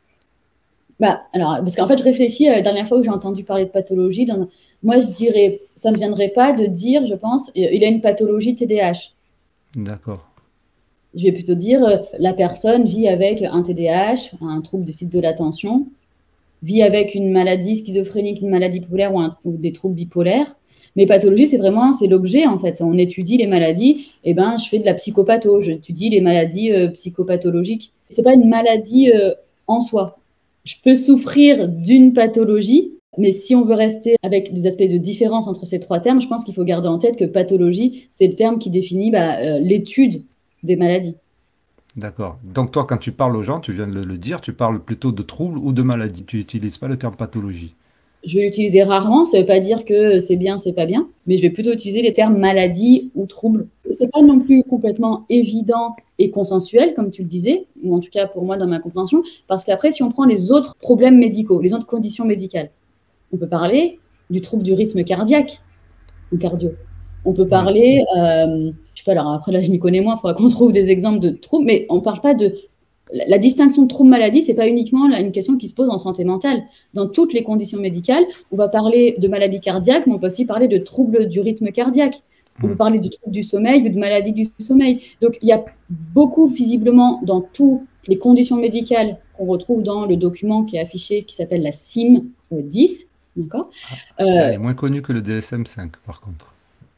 Bah, alors, parce qu'en fait, je réfléchis, euh, la dernière fois où j'ai entendu parler de pathologie, dans- moi, je dirais, ça ne me viendrait pas de dire, je pense, euh, il a une pathologie T D A H. D'accord. Je vais plutôt dire, euh, la personne vit avec un T D A H, un trouble du cycle de l'attention, vit avec une maladie schizophrénique, une maladie bipolaire ou, un- ou des troubles bipolaires. Mais pathologie, c'est vraiment, c'est l'objet en fait. On étudie les maladies. Et ben, je fais de la psychopatho. J'étudie les maladies euh, psychopathologiques. C'est pas une maladie euh, en soi. Je peux souffrir d'une pathologie, mais si on veut rester avec des aspects de différence entre ces trois termes, je pense qu'il faut garder en tête que pathologie, c'est le terme qui définit bah, euh, l'étude des maladies. D'accord. Donc toi, quand tu parles aux gens, tu viens de le, le dire, tu parles plutôt de trouble ou de maladie. Tu n'utilises pas le terme pathologie. Je vais l'utiliser rarement, ça ne veut pas dire que c'est bien, c'est pas bien, mais je vais plutôt utiliser les termes maladie ou trouble. C'est pas non plus complètement évident et consensuel, comme tu le disais, ou en tout cas pour moi dans ma compréhension, parce qu'après, si on prend les autres problèmes médicaux, les autres conditions médicales, on peut parler du trouble du rythme cardiaque ou cardio. On peut Oui. parler, euh, je sais pas, alors après là je m'y connais moins, il faudra qu'on trouve des exemples de troubles, mais on ne parle pas de la, la distinction de trouble-maladie, ce n'est pas uniquement une question qui se pose en santé mentale. Dans toutes les conditions médicales, on va parler de maladie cardiaque, mais on peut aussi parler de troubles du rythme cardiaque. On peut Hmm. parler de troubles du sommeil ou de maladie du sommeil. Donc, il y a beaucoup, visiblement, dans toutes les conditions médicales qu'on retrouve dans le document qui est affiché, qui s'appelle la C I M dix. D'accord Ah, celui-là, euh, il est moins connu que le D S M cinq, par contre.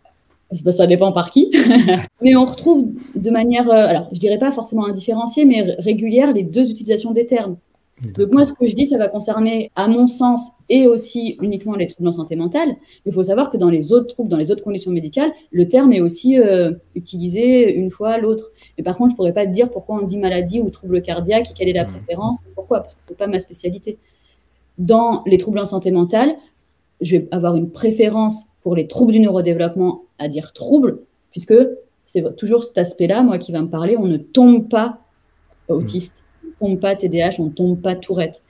Ça dépend par qui. Mais on retrouve de manière, euh, alors je dirais pas forcément indifférenciée, mais régulière, les deux utilisations des termes. Donc moi, ce D'accord. que je dis, ça va concerner, à mon sens, et aussi uniquement les troubles en santé mentale. Mais il faut savoir que dans les autres troubles, dans les autres conditions médicales, le terme est aussi euh, utilisé une fois à l'autre. Mais par contre, je ne pourrais pas te dire pourquoi on dit maladie ou trouble cardiaque et quelle est la Hmm. préférence. Pourquoi? Parce que ce n'est pas ma spécialité. Dans les troubles en santé mentale, je vais avoir une préférence pour les troubles du neurodéveloppement à dire troubles, puisque c'est toujours cet aspect-là, moi, qui va me parler. On ne tombe pas Hmm. autiste, on ne tombe pas T D A H, on ne tombe pas Tourette.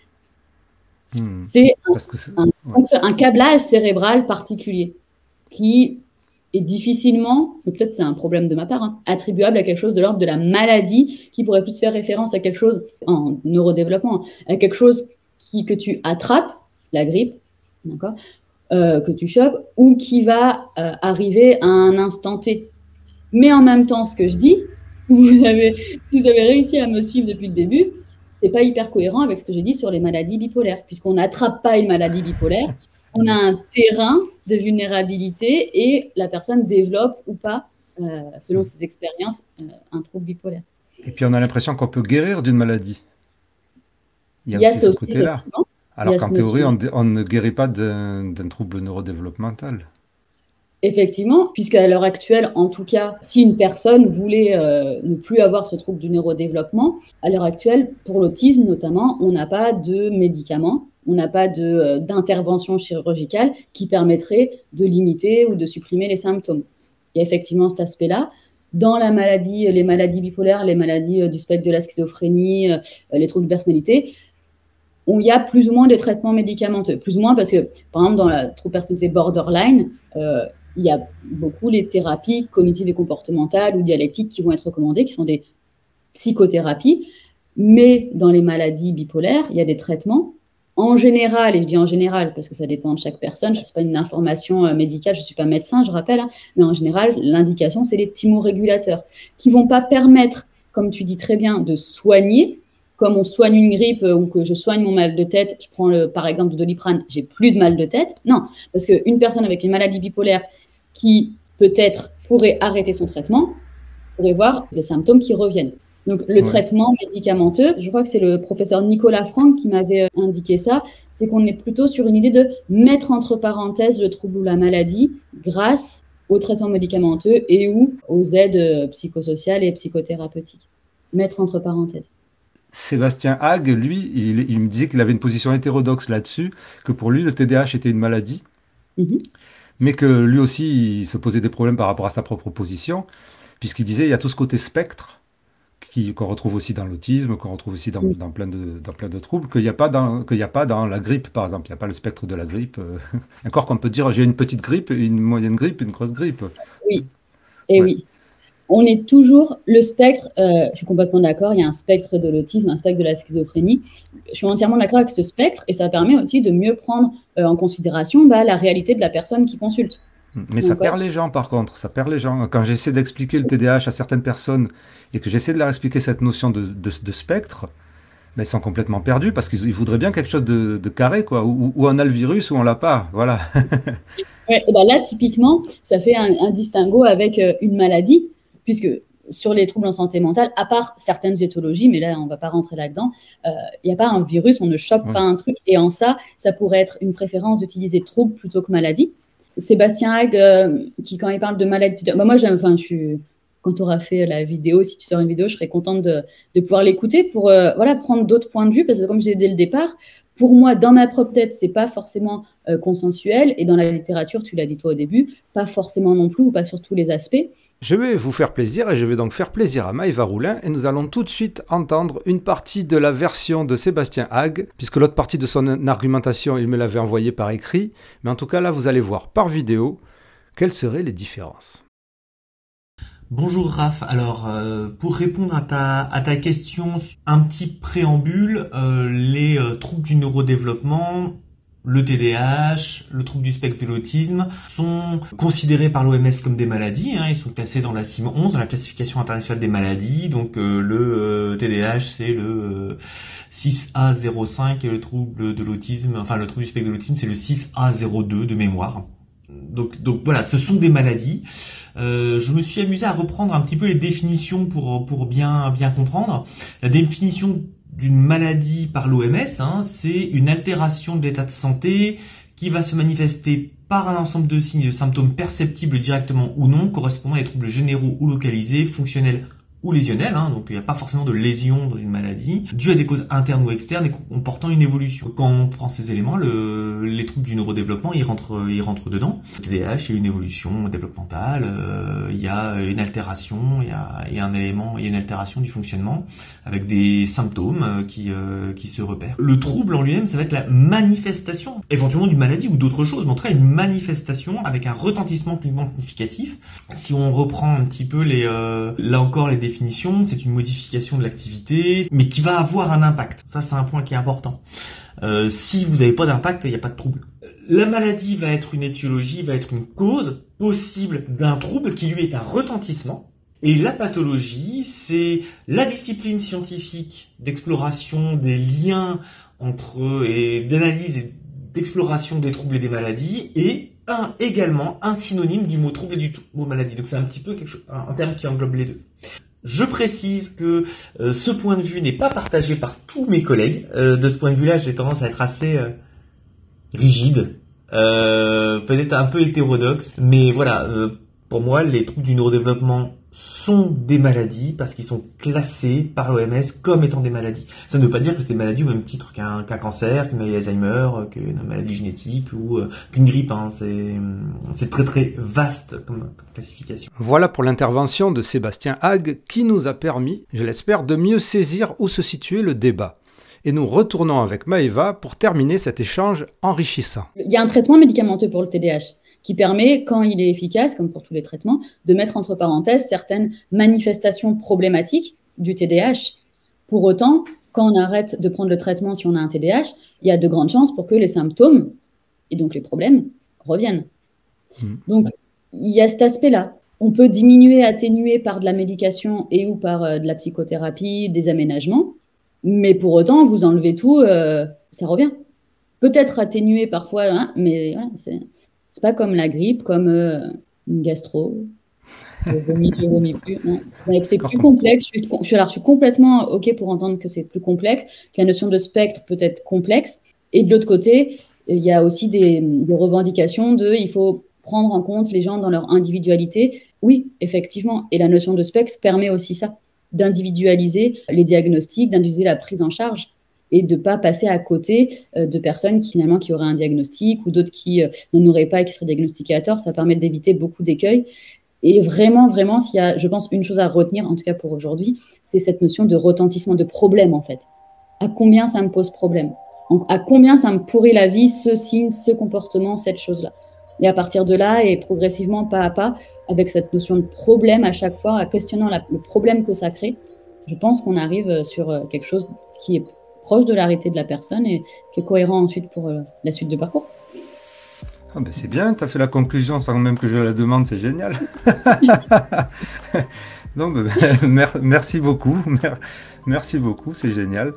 Hmm. C'est Parce que c'est- un, ouais. un, un câblage cérébral particulier qui est difficilement, mais peut-être c'est un problème de ma part, hein, attribuable à quelque chose de l'ordre de la maladie qui pourrait plus faire référence à quelque chose en neurodéveloppement, à quelque chose qui, que tu attrapes, la grippe, d'accord, euh, que tu chopes, ou qui va euh, arriver à un instant T. Mais en même temps, ce que je dis, si vous avez, si vous avez réussi à me suivre depuis le début, c'est pas hyper cohérent avec ce que j'ai dit sur les maladies bipolaires, puisqu'on n'attrape pas une maladie bipolaire, on a Oui. un terrain de vulnérabilité et la personne développe ou pas, euh, selon Hmm. ses expériences, euh, un trouble bipolaire. Et puis on a l'impression qu'on peut guérir d'une maladie. Il y a Il y a aussi ça ce aussi, côté-là. effectivement. Il y Alors a qu'en cette théorie, notion-là. on, on ne guérit pas d'un d'un trouble neurodéveloppemental. Effectivement, puisqu'à l'heure actuelle, en tout cas, si une personne voulait euh, ne plus avoir ce trouble du neurodéveloppement, à l'heure actuelle, pour l'autisme notamment, on n'a pas de médicaments, on n'a pas de, euh, d'intervention chirurgicale qui permettrait de limiter ou de supprimer les symptômes. Il y a effectivement cet aspect-là. Dans la maladie, les maladies bipolaires, les maladies euh, du spectre de la schizophrénie, euh, les troubles de personnalité, il y a plus ou moins des traitements médicamenteux. Plus ou moins parce que, par exemple, dans la trouble personnalité borderline, euh, il y a beaucoup les thérapies cognitives et comportementales ou dialectiques qui vont être recommandées, qui sont des psychothérapies. Mais dans les maladies bipolaires, il y a des traitements. En général, et je dis en général parce que ça dépend de chaque personne, je ne sais pas une information médicale, je ne suis pas médecin, je rappelle, hein, mais en général, l'indication, c'est les thymorégulateurs qui ne vont pas permettre, comme tu dis très bien, de soigner, comme on soigne une grippe ou que je soigne mon mal de tête, je prends le, par exemple du Doliprane, j'ai plus de mal de tête. Non, parce qu'une personne avec une maladie bipolaire qui peut-être pourrait arrêter son traitement, pourrait voir des symptômes qui reviennent. Donc le ouais. traitement médicamenteux, je crois que c'est le professeur Nicolas Franck qui m'avait indiqué ça, c'est qu'on est plutôt sur une idée de mettre entre parenthèses le trouble ou la maladie grâce au traitement médicamenteux et ou aux aides psychosociales et psychothérapeutiques. Mettre entre parenthèses. Sébastien Hague, lui, il, il me disait qu'il avait une position hétérodoxe là-dessus, que pour lui, le T D A H était une maladie, mm-hmm. mais que lui aussi, il se posait des problèmes par rapport à sa propre position, puisqu'il disait il y a tout ce côté spectre, qui, qu'on retrouve aussi dans l'autisme, qu'on retrouve aussi dans, mm. dans, plein, de, dans plein de troubles, qu'il n'y a pas dans, qu'il n'y a pas dans la grippe, par exemple. Il n'y a pas le spectre de la grippe. Euh, encore qu'on peut dire j'ai une petite grippe, une moyenne grippe, une grosse grippe. Oui, et ouais. oui. On est toujours le spectre, euh, je suis complètement d'accord, il y a un spectre de l'autisme, un spectre de la schizophrénie. Je suis entièrement d'accord avec ce spectre et ça permet aussi de mieux prendre euh, en considération bah, la réalité de la personne qui consulte. Mais ça perd les gens, par contre, ça perd les gens. Quand j'essaie d'expliquer le T D A H à certaines personnes et que j'essaie de leur expliquer cette notion de, de, de spectre, ben, ils sont complètement perdus parce qu'ils voudraient bien quelque chose de, de carré, quoi. Ou, ou on a le virus ou on l'a pas, voilà. Ouais, ben là, typiquement, ça fait un, un distinguo avec euh, une maladie, puisque sur les troubles en santé mentale, à part certaines éthologies, mais là, on ne va pas rentrer là-dedans, il euh, n'y a pas un virus, on ne chope ouais. pas un truc. Et en ça, ça pourrait être une préférence d'utiliser trouble plutôt que maladie. Sébastien Hague, euh, qui quand il parle de maladie, bah moi j'aime, enfin je suis, quand tu auras fait la vidéo, si tu sors une vidéo, je serais contente de, de pouvoir l'écouter pour euh, voilà prendre d'autres points de vue parce que comme je l'ai dit dès le départ, pour moi dans ma propre tête c'est pas forcément euh, consensuel et dans la littérature, tu l'as dit toi au début, pas forcément non plus ou pas sur tous les aspects. Je vais vous faire plaisir et je vais donc faire plaisir à Maëva Roulin et nous allons tout de suite entendre une partie de la version de Sébastien Hague, puisque l'autre partie de son argumentation, il me l'avait envoyée par écrit, mais en tout cas là vous allez voir par vidéo quelles seraient les différences. Bonjour Raph, alors euh, pour répondre à ta, à ta question, un petit préambule, euh, les euh, troubles du neurodéveloppement, le T D A H, le trouble du spectre de l'autisme sont considérés par l'O M S comme des maladies. Hein, ils sont classés dans la C I M onze, dans la classification internationale des maladies. Donc euh, le euh, T D A H c'est le euh, six A zéro cinq et le trouble de l'autisme, enfin le trouble du spectre de l'autisme c'est le six A zéro deux de mémoire. Donc, donc voilà, ce sont des maladies. Euh, je me suis amusé à reprendre un petit peu les définitions pour pour bien bien comprendre. La définition d'une maladie par l'O M S, hein, c'est une altération de l'état de santé qui va se manifester par un ensemble de signes et de symptômes perceptibles directement ou non, correspondant à des troubles généraux ou localisés, fonctionnels ou lésionnels, hein, donc il n'y a pas forcément de lésion dans une maladie, due à des causes internes ou externes et comportant une évolution. Quand on prend ces éléments, le, les troubles du neurodéveloppement, ils rentrent, ils rentrent dedans. Le T D A H, il y a une évolution développementale, euh, il y a une altération, il y a, il y a un élément, il y a une altération du fonctionnement avec des symptômes qui, euh, qui se repèrent. Le trouble en lui-même, ça va être la manifestation, éventuellement d'une maladie ou d'autres choses, mais en tout cas une manifestation avec un retentissement cliniquement significatif. Si on reprend un petit peu les, euh, là encore les définition, c'est une modification de l'activité, mais qui va avoir un impact. Ça, c'est un point qui est important. Euh, si vous n'avez pas d'impact, il n'y a pas de trouble. La maladie va être une étiologie, va être une cause possible d'un trouble qui lui est un retentissement. Et la pathologie, c'est la discipline scientifique d'exploration des liens entre et d'analyse et d'exploration des troubles et des maladies et un, également un synonyme du mot trouble et du mot maladie. Donc c'est un petit peu quelque chose, un, un terme qui englobe les deux. Je précise que euh, ce point de vue n'est pas partagé par tous mes collègues. Euh, de ce point de vue-là, j'ai tendance à être assez euh, rigide, euh, peut-être un peu hétérodoxe, mais voilà, euh, pour moi, les troubles du neurodéveloppement sont des maladies parce qu'ils sont classés par l'O M S comme étant des maladies. Ça ne veut pas dire que c'est des maladies au même titre qu'un qu'un cancer, qu'une maladie d'Alzheimer, qu'une maladie génétique ou euh, qu'une grippe. Hein. C'est, c'est très très vaste comme, comme classification. Voilà pour l'intervention de Sébastien Hague qui nous a permis, je l'espère, de mieux saisir où se situait le débat. Et nous retournons avec Maëva pour terminer cet échange enrichissant. Il y a un traitement médicamenteux pour le T D A H qui permet, quand il est efficace, comme pour tous les traitements, de mettre entre parenthèses certaines manifestations problématiques du T D A H. Pour autant, quand on arrête de prendre le traitement si on a un T D A H, il y a de grandes chances pour que les symptômes, et donc les problèmes, reviennent. Mmh. Donc, il y a cet aspect-là. On peut diminuer, atténuer par de la médication et ou par euh, de la psychothérapie, des aménagements, Mais pour autant, vous enlevez tout, euh, ça revient. Peut-être atténué parfois, hein, mais voilà, c'est, c'est pas comme la grippe, comme euh, une gastro. Je vomis, je vomis plus. Non. C'est, c'est plus complexe. Je suis, je, suis, alors, je suis complètement OK pour entendre que c'est plus complexe, que la notion de spectre peut être complexe. Et de l'autre côté, il y a aussi des, des revendications de il faut prendre en compte les gens dans leur individualité. Oui, effectivement. Et la notion de spectre permet aussi ça, d'individualiser les diagnostics, d'individualiser la prise en charge et de ne pas passer à côté euh, de personnes qui, finalement, qui auraient un diagnostic ou d'autres qui euh, n'en auraient pas et qui seraient diagnostiquées à tort. Ça permet d'éviter beaucoup d'écueils. Et vraiment, vraiment, s'il y a, je pense, une chose à retenir, en tout cas pour aujourd'hui, c'est cette notion de retentissement, de problème, en fait. À combien ça me pose problème ? Donc, à combien ça me pourrit la vie, ce signe, ce comportement, cette chose-là ? Et à partir de là, et progressivement, pas à pas, avec cette notion de problème à chaque fois, à questionnant la, le problème que ça crée, je pense qu'on arrive sur quelque chose qui est proche de l'arrêté de la personne et qui est cohérent ensuite pour euh, la suite de parcours. Ah ben c'est bien, tu as fait la conclusion sans même que je la demande, c'est génial. Donc, ben, mer- merci beaucoup, mer- merci beaucoup, c'est génial.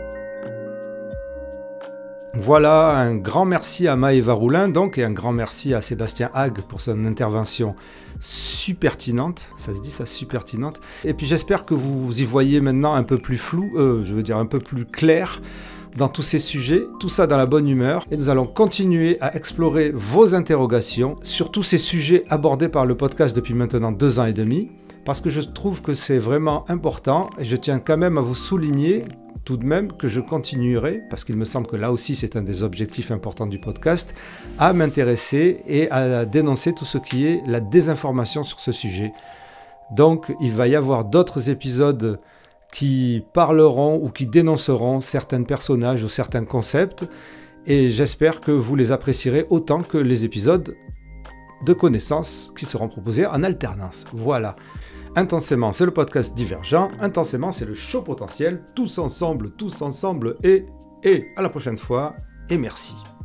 Voilà, un grand merci à Maëva Roulin donc, et un grand merci à Sébastien Hague pour son intervention super pertinente, ça se dit ça, super pertinente. Et puis j'espère que vous y voyez maintenant un peu plus flou, euh, je veux dire un peu plus clair dans tous ces sujets, tout ça dans la bonne humeur. Et nous allons continuer à explorer vos interrogations sur tous ces sujets abordés par le podcast depuis maintenant deux ans et demi, parce que je trouve que c'est vraiment important et je tiens quand même à vous souligner tout de même que je continuerai, parce qu'il me semble que là aussi c'est un des objectifs importants du podcast, à m'intéresser et à dénoncer tout ce qui est la désinformation sur ce sujet. Donc il va y avoir d'autres épisodes qui parleront ou qui dénonceront certains personnages ou certains concepts, et j'espère que vous les apprécierez autant que les épisodes de connaissances qui seront proposés en alternance. Voilà. Intensément, c'est le podcast Divergent. Intensément, c'est le show potentiel. Tous ensemble, tous ensemble, et, et à la prochaine fois, et merci.